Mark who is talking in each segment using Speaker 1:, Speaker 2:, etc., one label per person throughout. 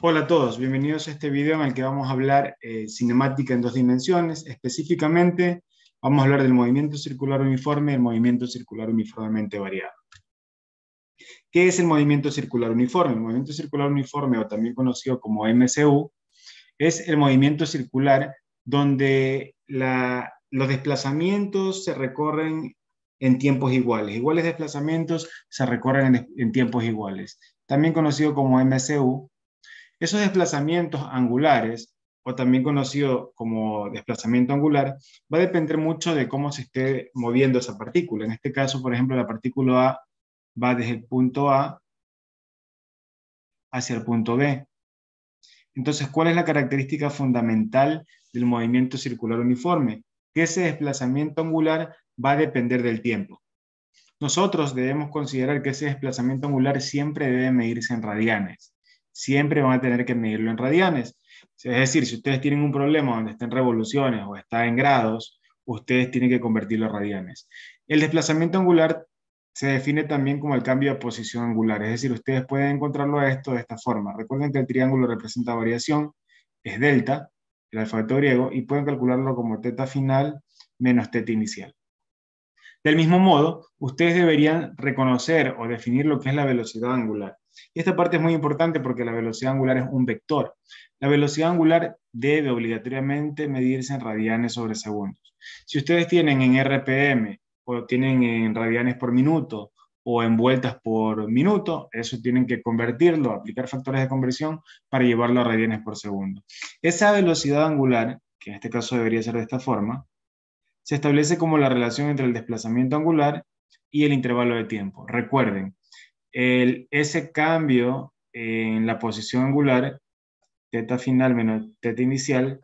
Speaker 1: Hola a todos, bienvenidos a este video en el que vamos a hablar cinemática en dos dimensiones. Específicamente, vamos a hablar del movimiento circular uniforme y el movimiento circular uniformemente variado. ¿Qué es el movimiento circular uniforme? El movimiento circular uniforme, o también conocido como MCU, es el movimiento circular donde los desplazamientos se recorren en tiempos iguales. Iguales desplazamientos se recorren en tiempos iguales. También conocido como MCU. Esos desplazamientos angulares, o también conocido como desplazamiento angular, va a depender mucho de cómo se esté moviendo esa partícula. En este caso, por ejemplo, la partícula A va desde el punto A hacia el punto B. Entonces, ¿cuál es la característica fundamental del movimiento circular uniforme? Que ese desplazamiento angular va a depender del tiempo. Nosotros debemos considerar que ese desplazamiento angular siempre debe medirse en radianes. Siempre van a tener que medirlo en radianes. Es decir, si ustedes tienen un problema donde está en revoluciones o está en grados, ustedes tienen que convertirlo a radianes. El desplazamiento angular se define también como el cambio de posición angular. Es decir, ustedes pueden encontrarlo a esto de esta forma. Recuerden que el triángulo representa variación, es delta, el alfabeto griego, y pueden calcularlo como teta final menos teta inicial. Del mismo modo, ustedes deberían reconocer o definir lo que es la velocidad angular. Y esta parte es muy importante porque la velocidad angular es un vector. La velocidad angular debe obligatoriamente medirse en radianes sobre segundos. Si ustedes tienen en RPM o tienen en radianes por minuto o en vueltas por minuto, eso tienen que convertirlo, aplicar factores de conversión para llevarlo a radianes por segundo. Esa velocidad angular, que en este caso debería ser de esta forma, se establece como la relación entre el desplazamiento angular y el intervalo de tiempo. Recuerden, ese cambio en la posición angular, teta final menos teta inicial,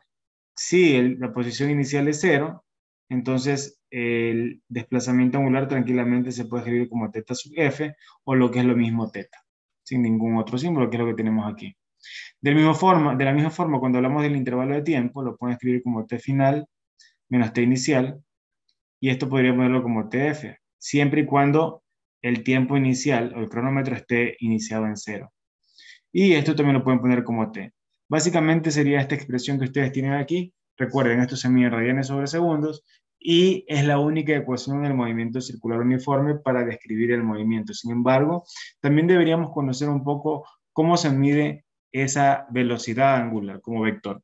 Speaker 1: si la posición inicial es cero, entonces el desplazamiento angular tranquilamente se puede escribir como teta sub f o lo que es lo mismo teta, sin ningún otro símbolo, que es lo que tenemos aquí. De la misma forma, cuando hablamos del intervalo de tiempo, lo pueden escribir como t final menos t inicial, y esto podría ponerlo como TF, siempre y cuando el tiempo inicial o el cronómetro esté iniciado en cero. Y esto también lo pueden poner como T. Básicamente sería esta expresión que ustedes tienen aquí. Recuerden, esto se mide en radianes sobre segundos y es la única ecuación del movimiento circular uniforme para describir el movimiento. Sin embargo, también deberíamos conocer un poco cómo se mide esa velocidad angular como vector.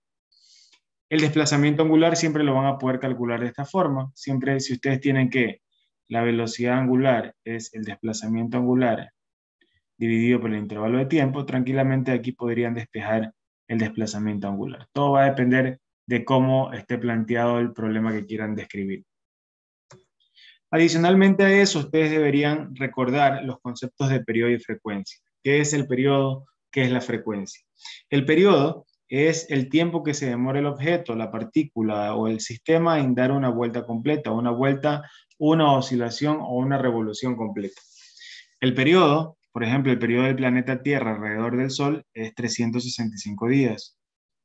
Speaker 1: El desplazamiento angular siempre lo van a poder calcular de esta forma. Siempre si ustedes tienen que la velocidad angular es el desplazamiento angular dividido por el intervalo de tiempo, tranquilamente aquí podrían despejar el desplazamiento angular. Todo va a depender de cómo esté planteado el problema que quieran describir. Adicionalmente a eso, ustedes deberían recordar los conceptos de periodo y frecuencia. ¿Qué es el periodo? ¿Qué es la frecuencia? El periodo es el tiempo que se demora el objeto, la partícula o el sistema en dar una vuelta completa, una vuelta, una oscilación o una revolución completa. El periodo, por ejemplo, el periodo del planeta Tierra alrededor del Sol es 365 días.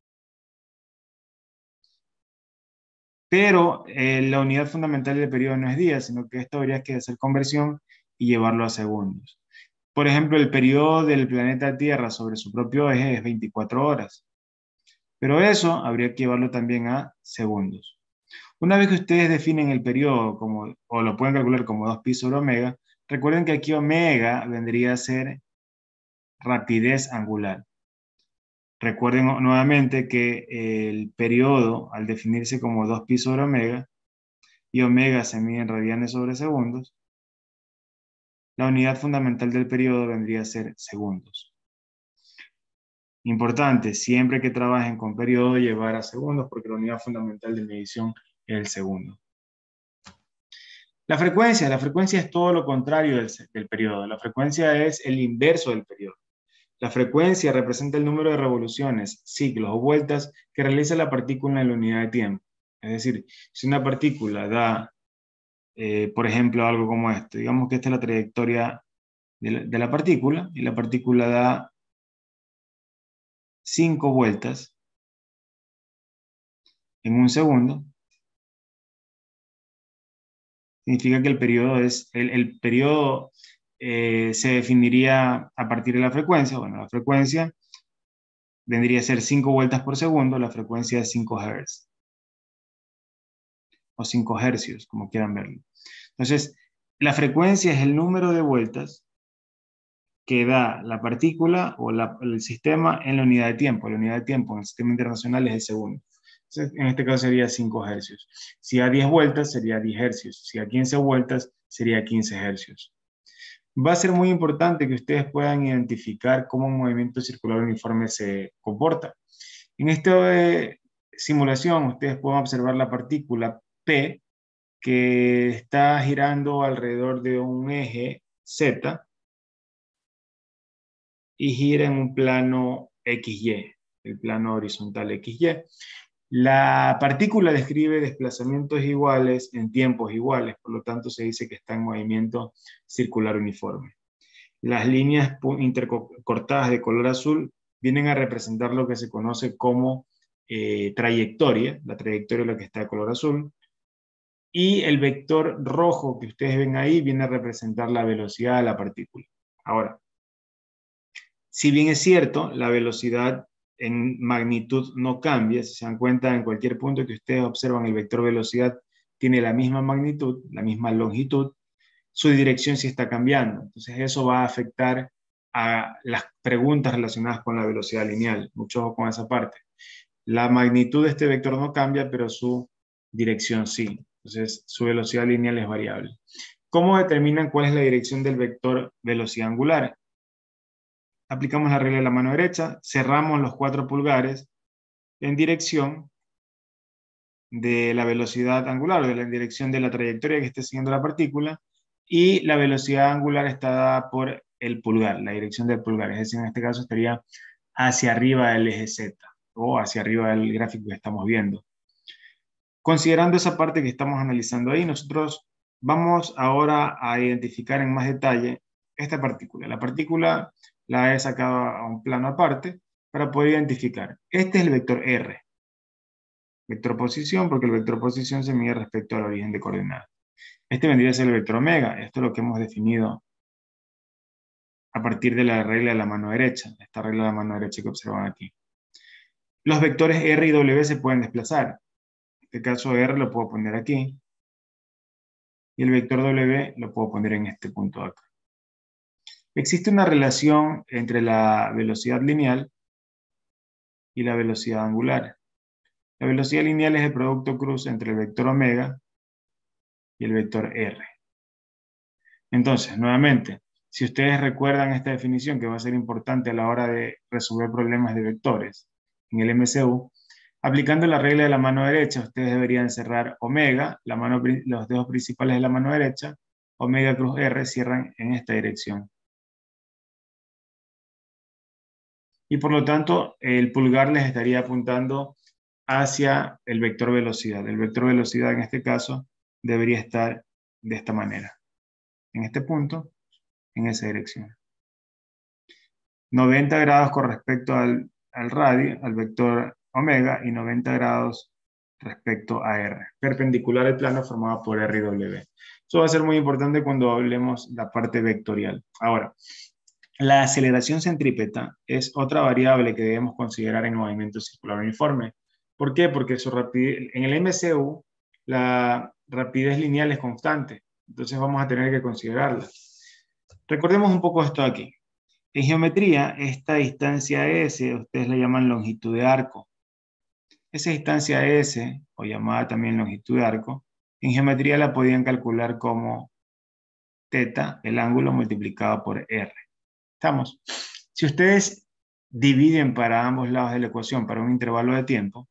Speaker 1: Pero la unidad fundamental del periodo no es días, sino que esto habría que hacer conversión y llevarlo a segundos. Por ejemplo, el periodo del planeta Tierra sobre su propio eje es 24 horas. Pero eso habría que llevarlo también a segundos. Una vez que ustedes definen el periodo, o lo pueden calcular como 2pi sobre omega, recuerden que aquí omega vendría a ser rapidez angular. Recuerden nuevamente que el periodo, al definirse como 2pi sobre omega, y omega se mide en radianes sobre segundos, la unidad fundamental del periodo vendría a ser segundos. Importante, siempre que trabajen con periodo, llevar a segundos, porque la unidad fundamental de medición es el segundo. La frecuencia es todo lo contrario del periodo. La frecuencia es el inverso del periodo. La frecuencia representa el número de revoluciones, ciclos o vueltas que realiza la partícula en la unidad de tiempo. Es decir, si una partícula da, por ejemplo, algo como esto, digamos que esta es la trayectoria de la partícula, y la partícula da 5 vueltas en un segundo, significa que el periodo el periodo se definiría a partir de la frecuencia. Bueno, la frecuencia vendría a ser 5 vueltas por segundo, la frecuencia es 5 Hz. O 5 hercios, como quieran verlo. Entonces, la frecuencia es el número de vueltas que da la partícula o el sistema en la unidad de tiempo. La unidad de tiempo en el sistema internacional es el segundo. Entonces, en este caso sería 5 hercios. Si a 10 vueltas sería 10 hercios. Si a 15 vueltas sería 15 hercios. Va a ser muy importante que ustedes puedan identificar cómo un movimiento circular uniforme se comporta. En esta simulación ustedes pueden observar la partícula P que está girando alrededor de un eje Z y gira en un plano XY, el plano horizontal XY. La partícula describe desplazamientos iguales en tiempos iguales, por lo tanto se dice que está en movimiento circular uniforme. Las líneas intercortadas de color azul vienen a representar lo que se conoce como trayectoria, la trayectoria es la que está de color azul, y el vector rojo que ustedes ven ahí viene a representar la velocidad de la partícula. Ahora, si bien es cierto, la velocidad en magnitud no cambia, si se dan cuenta, en cualquier punto que ustedes observan el vector velocidad tiene la misma magnitud, la misma longitud, su dirección sí está cambiando. Entonces eso va a afectar a las preguntas relacionadas con la velocidad lineal. Mucho ojo con esa parte. La magnitud de este vector no cambia, pero su dirección sí. Entonces su velocidad lineal es variable. ¿Cómo determinan cuál es la dirección del vector velocidad angular? Aplicamos la regla de la mano derecha, cerramos los 4 pulgares en dirección de la velocidad angular, o de la dirección de la trayectoria que esté siguiendo la partícula, y la velocidad angular está dada por el pulgar, la dirección del pulgar, es decir, en este caso estaría hacia arriba del eje Z, o hacia arriba del gráfico que estamos viendo. Considerando esa parte que estamos analizando ahí, nosotros vamos ahora a identificar en más detalle esta partícula. La partícula la he sacado a un plano aparte para poder identificar. Este es el vector R. Vector posición, porque el vector posición se mide respecto al origen de coordenadas. Este vendría a ser el vector omega. Esto es lo que hemos definido a partir de la regla de la mano derecha, esta regla de la mano derecha que observan aquí. Los vectores R y W se pueden desplazar. En este caso R lo puedo poner aquí, y el vector W lo puedo poner en este punto de acá. Existe una relación entre la velocidad lineal y la velocidad angular. La velocidad lineal es el producto cruz entre el vector omega y el vector R. Entonces, nuevamente, si ustedes recuerdan esta definición que va a ser importante a la hora de resolver problemas de vectores en el MCU, aplicando la regla de la mano derecha, ustedes deberían cerrar omega, los dedos principales de la mano derecha, omega cruz R cierran en esta dirección. Y por lo tanto, el pulgar les estaría apuntando hacia el vector velocidad. El vector velocidad en este caso debería estar de esta manera. En este punto, en esa dirección. 90 grados con respecto al radio, al vector omega, y 90 grados respecto a R. Perpendicular al plano formado por R y W. Eso va a ser muy importante cuando hablemos de la parte vectorial. Ahora, la aceleración centrípeta es otra variable que debemos considerar en el movimiento circular uniforme. ¿Por qué? Porque su rapidez, en el MCU la rapidez lineal es constante, entonces vamos a tener que considerarla. Recordemos un poco esto aquí. En geometría, esta distancia S, ustedes la llaman longitud de arco. Esa distancia S, o llamada también longitud de arco, en geometría la podían calcular como θ, el ángulo multiplicado por R. ¿Estamos? Si ustedes dividen para ambos lados de la ecuación para un intervalo de tiempo,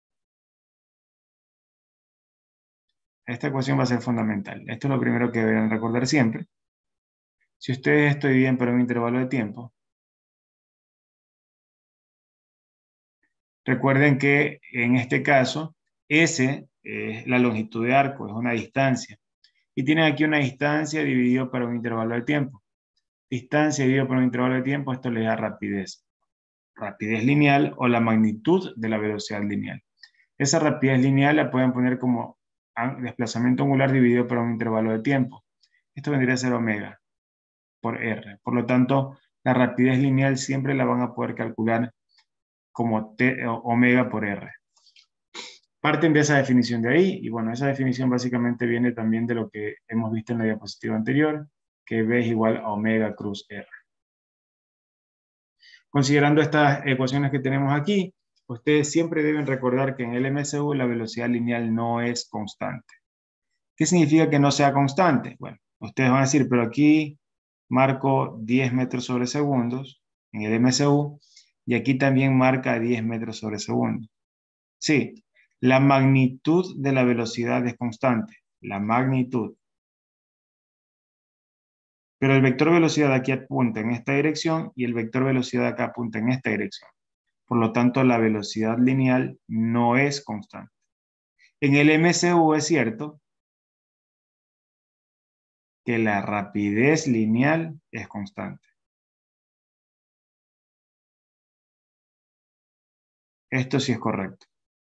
Speaker 1: esta ecuación va a ser fundamental. Esto es lo primero que deben recordar siempre. Si ustedes esto dividen para un intervalo de tiempo, recuerden que en este caso, S es la longitud de arco, es una distancia. Y tienen aquí una distancia dividido para un intervalo de tiempo. Distancia dividido por un intervalo de tiempo, esto le da rapidez. Rapidez lineal o la magnitud de la velocidad lineal. Esa rapidez lineal la pueden poner como desplazamiento angular dividido por un intervalo de tiempo. Esto vendría a ser omega por R. Por lo tanto, la rapidez lineal siempre la van a poder calcular como omega por R. Parten de esa definición de ahí, y bueno, esa definición básicamente viene también de lo que hemos visto en la diapositiva anterior, que B es igual a omega cruz R. Considerando estas ecuaciones que tenemos aquí, ustedes siempre deben recordar que en el MSU la velocidad lineal no es constante. ¿Qué significa que no sea constante? Bueno, ustedes van a decir, pero aquí marco 10 metros sobre segundos en el MSU, y aquí también marca 10 metros sobre segundo. Sí, la magnitud de la velocidad es constante, la magnitud. Pero el vector velocidad aquí apunta en esta dirección y el vector velocidad acá apunta en esta dirección. Por lo tanto, la velocidad lineal no es constante. En el MCU es cierto que la rapidez lineal es constante. Esto sí es correcto.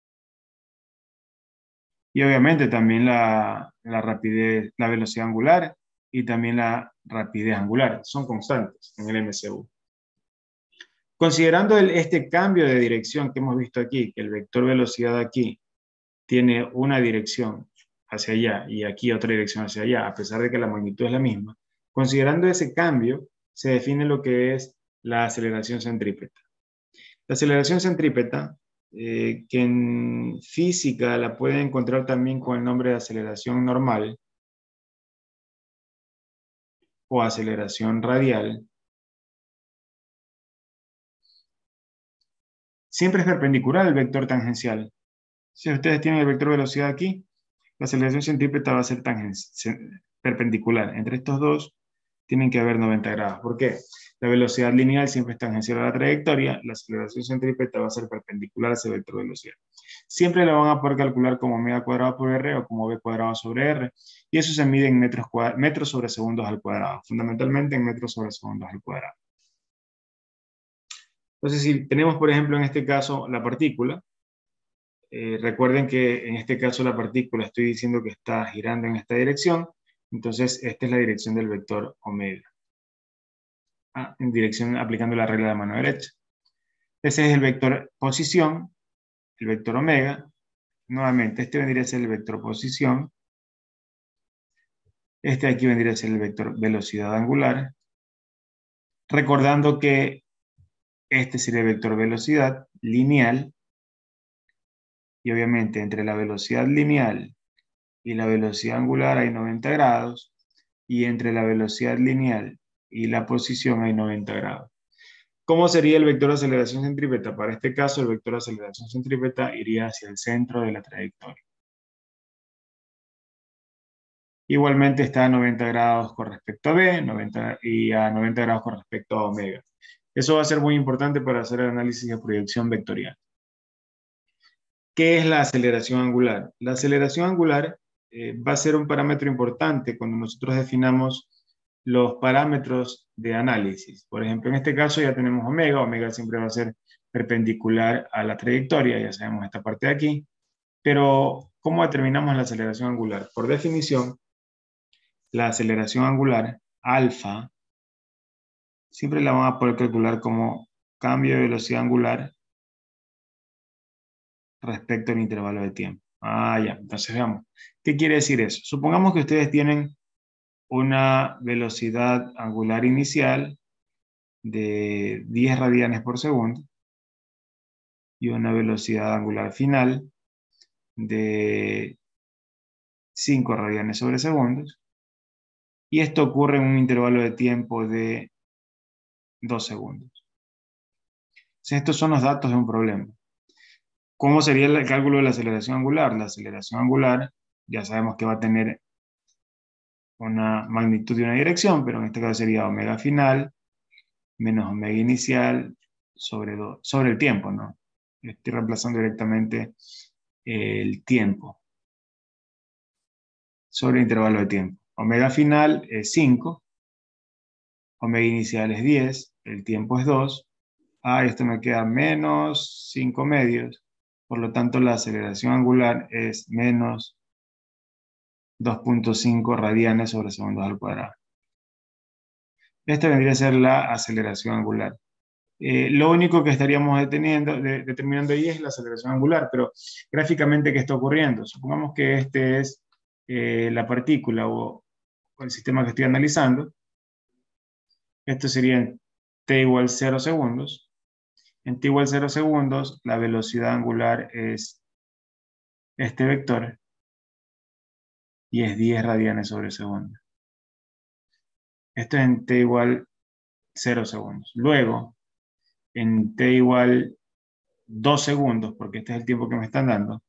Speaker 1: Y obviamente también la rapidez, la velocidad angular y también la rapidez angular son constantes en el MCU. Considerando este cambio de dirección que hemos visto aquí, que el vector velocidad aquí tiene una dirección hacia allá y aquí otra dirección hacia allá, a pesar de que la magnitud es la misma, considerando ese cambio, se define lo que es la aceleración centrípeta. La aceleración centrípeta, que en física la pueden encontrar también con el nombre de aceleración normal o aceleración radial, siempre es perpendicular al vector tangencial. Si ustedes tienen el vector velocidad aquí, la aceleración centrípeta va a ser perpendicular. Entre estos dos tienen que haber 90 grados. ¿Por qué? La velocidad lineal siempre es tangencial a la trayectoria, la aceleración centrípeta va a ser perpendicular a ese vector velocidad. Siempre la van a poder calcular como omega cuadrado por R o como B cuadrado sobre R, y eso se mide en metros sobre segundos al cuadrado, fundamentalmente en metros sobre segundos al cuadrado. Entonces, si tenemos, por ejemplo, en este caso la partícula, recuerden que en este caso la partícula estoy diciendo que está girando en esta dirección, entonces esta es la dirección del vector omega. En dirección aplicando la regla de mano derecha. Ese es el vector posición, el vector omega. Nuevamente, este vendría a ser el vector posición. Este de aquí vendría a ser el vector velocidad angular. Recordando que este sería el vector velocidad lineal. Y obviamente entre la velocidad lineal y la velocidad angular hay 90 grados. Y entre la velocidad lineal y la posición hay 90 grados. ¿Cómo sería el vector de aceleración centrípeta? Para este caso, el vector de aceleración centrípeta iría hacia el centro de la trayectoria. Igualmente está a 90 grados con respecto a B y a 90 grados con respecto a omega. Eso va a ser muy importante para hacer el análisis de proyección vectorial. ¿Qué es la aceleración angular? La aceleración angular va a ser un parámetro importante cuando nosotros definamos los parámetros de análisis. Por ejemplo, en este caso ya tenemos omega. Omega siempre va a ser perpendicular a la trayectoria, ya sabemos esta parte de aquí. Pero, ¿cómo determinamos la aceleración angular? Por definición, la aceleración angular, alfa, siempre la van a poder calcular como cambio de velocidad angular respecto al intervalo de tiempo. Ya, entonces veamos. ¿Qué quiere decir eso? Supongamos que ustedes tienen una velocidad angular inicial de 10 radianes por segundo y una velocidad angular final de 5 radianes sobre segundos. Y esto ocurre en un intervalo de tiempo de 2 segundos. Entonces, estos son los datos de un problema. ¿Cómo sería el cálculo de la aceleración angular? La aceleración angular ya sabemos que va a tener una magnitud y una dirección, pero en este caso sería omega final menos omega inicial sobre el tiempo, ¿no? Estoy reemplazando directamente el tiempo sobre el intervalo de tiempo. Omega final es 5, omega inicial es 10, el tiempo es 2. Esto me queda menos 5 medios. Por lo tanto, la aceleración angular es menos 2.5 radianes sobre segundos al cuadrado. Esta vendría a ser la aceleración angular. Lo único que estaríamos determinando ahí es la aceleración angular, pero gráficamente, ¿qué está ocurriendo? Supongamos que este es la partícula o el sistema que estoy analizando. Esto sería en t igual 0 segundos. En t igual 0 segundos, la velocidad angular es este vector y es 10 radianes sobre segundo. Esto es en t igual 0 segundos. Luego, en t igual 2 segundos, porque este es el tiempo que me están dando,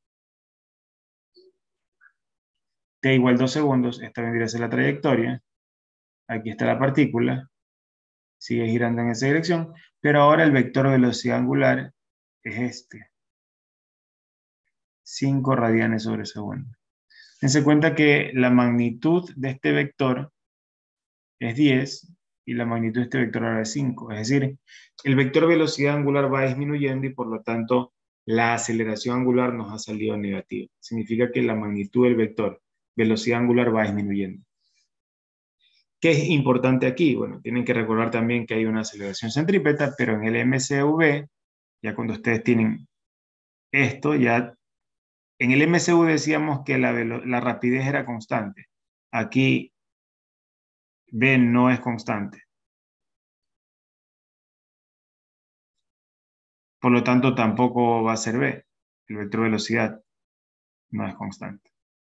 Speaker 1: t igual 2 segundos, esta vendría a ser la trayectoria. Aquí está la partícula, sigue girando en esa dirección, pero ahora el vector de velocidad angular es este, 5 radianes sobre segundo. Dense cuenta que la magnitud de este vector es 10 y la magnitud de este vector ahora es 5. Es decir, el vector velocidad angular va disminuyendo y por lo tanto la aceleración angular nos ha salido negativa. Significa que la magnitud del vector velocidad angular va disminuyendo. ¿Qué es importante aquí? Bueno, tienen que recordar también que hay una aceleración centrípeta, pero en el MCV, ya cuando ustedes tienen esto, ya en el MCV decíamos que la rapidez era constante. Aquí B no es constante. Por lo tanto, tampoco va a ser B. El vector velocidad no es constante.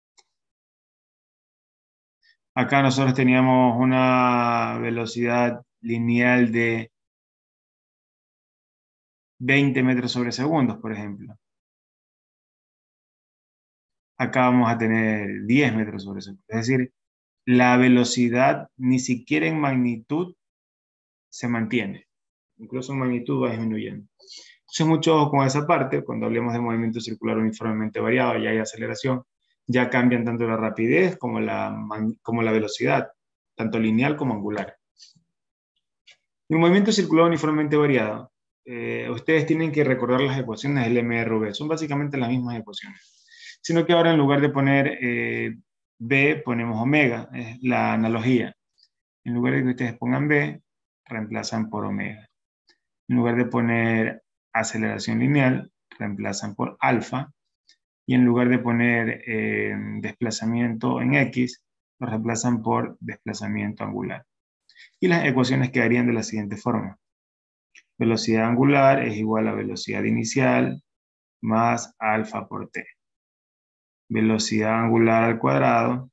Speaker 1: Acá nosotros teníamos una velocidad lineal de 20 metros sobre segundos, por ejemplo. Acá vamos a tener 10 metros sobre segundo. Es decir, la velocidad ni siquiera en magnitud se mantiene. Incluso en magnitud va disminuyendo. Entonces, mucho ojo con esa parte. Cuando hablemos de movimiento circular uniformemente variado y hay aceleración, ya cambian tanto la rapidez como la velocidad, tanto lineal como angular. En movimiento circular uniformemente variado, ustedes tienen que recordar las ecuaciones del MRV. Son básicamente las mismas ecuaciones. Sino que ahora en lugar de poner B, ponemos omega. Es la analogía. En lugar de que ustedes pongan B, reemplazan por omega. En lugar de poner aceleración lineal, reemplazan por alfa. Y en lugar de poner desplazamiento en X, lo reemplazan por desplazamiento angular. Y las ecuaciones quedarían de la siguiente forma. Velocidad angular es igual a velocidad inicial más alfa por t. Velocidad angular al cuadrado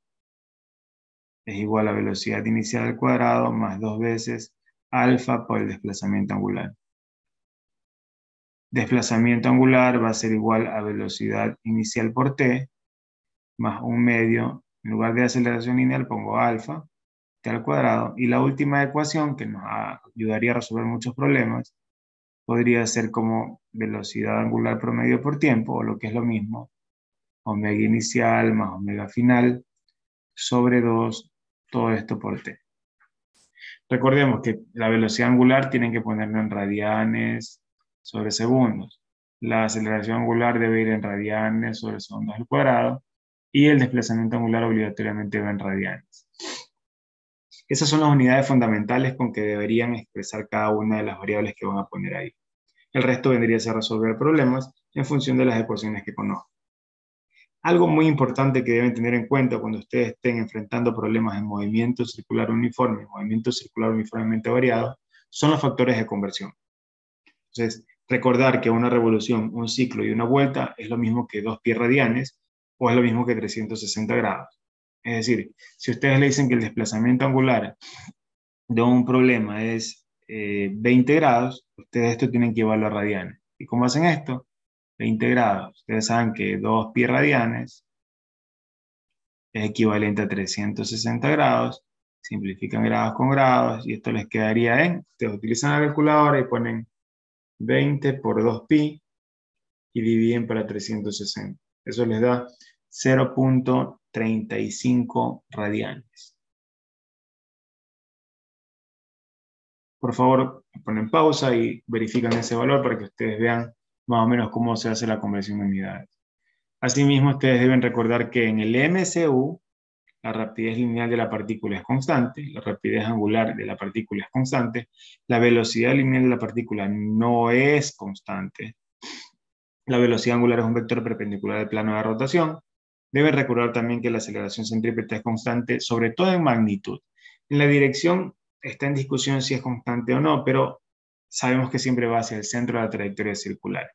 Speaker 1: es igual a velocidad inicial al cuadrado más 2 veces alfa por el desplazamiento angular. Desplazamiento angular va a ser igual a velocidad inicial por t más 1/2. En lugar de aceleración lineal pongo alfa t al cuadrado. Y la última ecuación que nos ayudaría a resolver muchos problemas podría ser como velocidad angular promedio por tiempo, o lo que es lo mismo, omega inicial más omega final sobre 2, todo esto por t. Recordemos que la velocidad angular tienen que ponerlo en radianes sobre segundos. La aceleración angular debe ir en radianes sobre segundos al cuadrado y el desplazamiento angular obligatoriamente va en radianes. Esas son las unidades fundamentales con que deberían expresar cada una de las variables que van a poner ahí. El resto vendría a ser resolver problemas en función de las ecuaciones que conozcan. Algo muy importante que deben tener en cuenta cuando ustedes estén enfrentando problemas en movimiento circular uniforme, movimiento circular uniformemente variado, son los factores de conversión. Entonces, recordar que una revolución, un ciclo y una vuelta es lo mismo que 2 pi radianes o es lo mismo que 360 grados. Es decir, si ustedes le dicen que el desplazamiento angular de un problema es 20 grados, ustedes esto tienen que llevarlo a radianes. ¿Y cómo hacen esto? 20 grados. Ustedes saben que 2 pi radianes es equivalente a 360 grados. Simplifican grados con grados y esto les quedaría en, ustedes utilizan la calculadora y ponen 20 por 2 pi y dividen para 360. Eso les da 0.35 radianes. Por favor, ponen pausa y verifican ese valor para que ustedes vean más o menos cómo se hace la conversión de unidades. Asimismo, ustedes deben recordar que en el MCU La rapidez lineal de la partícula es constante, la rapidez angular de la partícula es constante, la velocidad lineal de la partícula no es constante. La velocidad angular es un vector perpendicular al plano de rotación. Deben recordar también que la aceleración centrípeta es constante, sobre todo en magnitud. En la dirección está en discusión si es constante o no, pero sabemos que siempre va hacia el centro de la trayectoria circular.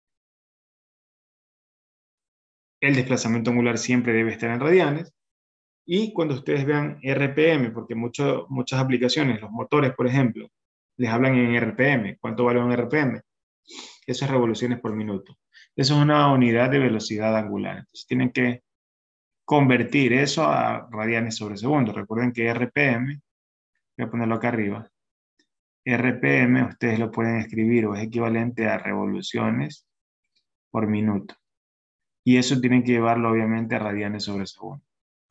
Speaker 1: El desplazamiento angular siempre debe estar en radianes. Y cuando ustedes vean RPM, porque muchas aplicaciones, los motores, por ejemplo, les hablan en RPM. ¿Cuánto vale un RPM? Eso es revoluciones por minuto. Eso es una unidad de velocidad angular. Entonces tienen que convertir eso a radianes sobre segundo. Recuerden que RPM, voy a ponerlo acá arriba, RPM ustedes lo pueden escribir o es equivalente a revoluciones por minuto. Y eso tienen que llevarlo obviamente a radianes sobre segundo.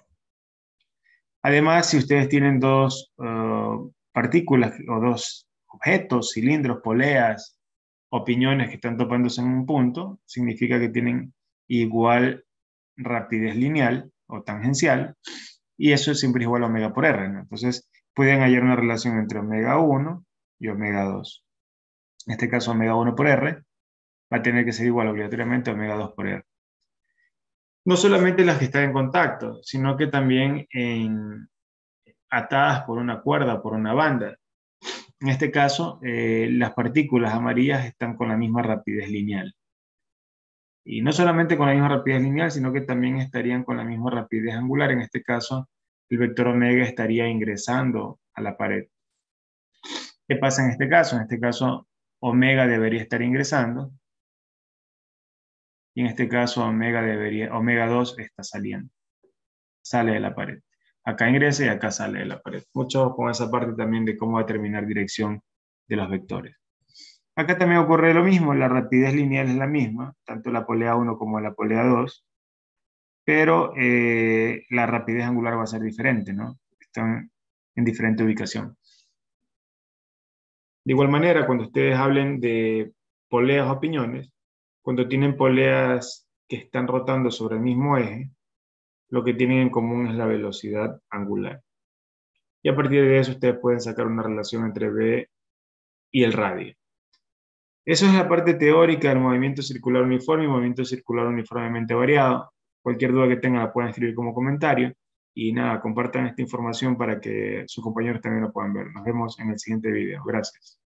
Speaker 1: Además, si ustedes tienen dos partículas o dos objetos, cilindros, poleas o piñones que están topándose en un punto, significa que tienen igual rapidez lineal o tangencial, y eso siempre es igual a omega por R, ¿no? Entonces, pueden hallar una relación entre omega 1 y omega 2. En este caso, omega 1 por R va a tener que ser igual obligatoriamente a omega 2 por R. No solamente las que están en contacto, sino que también atadas por una cuerda, por una banda. En este caso, las partículas amarillas están con la misma rapidez lineal. Y no solamente con la misma rapidez lineal, sino que también estarían con la misma rapidez angular. En este caso, el vector omega estaría ingresando a la pared. ¿Qué pasa en este caso? En este caso, omega debería estar ingresando. Y en este caso, omega 2 está saliendo. Sale de la pared. Acá ingresa y acá sale de la pared. Mucho con esa parte también de cómo determinar dirección de los vectores. Acá también ocurre lo mismo, la rapidez lineal es la misma, tanto la polea 1 como la polea 2, pero la rapidez angular va a ser diferente, ¿no? Están en diferente ubicación. De igual manera, cuando ustedes hablen de poleas o piñones, cuando tienen poleas que están rotando sobre el mismo eje, lo que tienen en común es la velocidad angular. Y a partir de eso ustedes pueden sacar una relación entre B y el radio. Eso es la parte teórica del movimiento circular uniforme y movimiento circular uniformemente variado. Cualquier duda que tengan la pueden escribir como comentario. Y nada, compartan esta información para que sus compañeros también lo puedan ver. Nos vemos en el siguiente video. Gracias.